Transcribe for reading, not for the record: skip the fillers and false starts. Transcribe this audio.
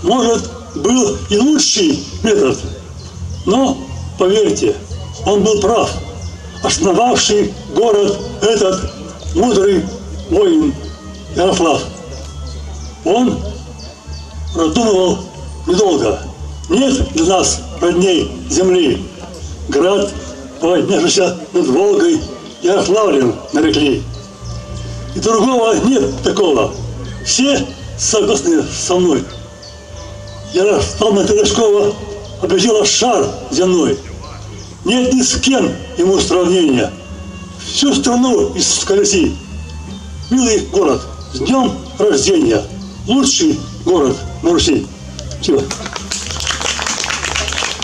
может, был и лучший метод, но, поверьте, он был прав. Основавший город этот мудрый воин Ярослав. Он раздумывал недолго. Нет для нас родней земли. Град, поднявшийся над Волгой, Ярославлем нарекли. И другого нет такого. Все согласны со мной. Ярославна Терешкова объявила шар земной. Нет ни с кем ему сравнения. Всю страну исколеси. Милый город, с днем рождения. Лучший город на Руси. Спасибо.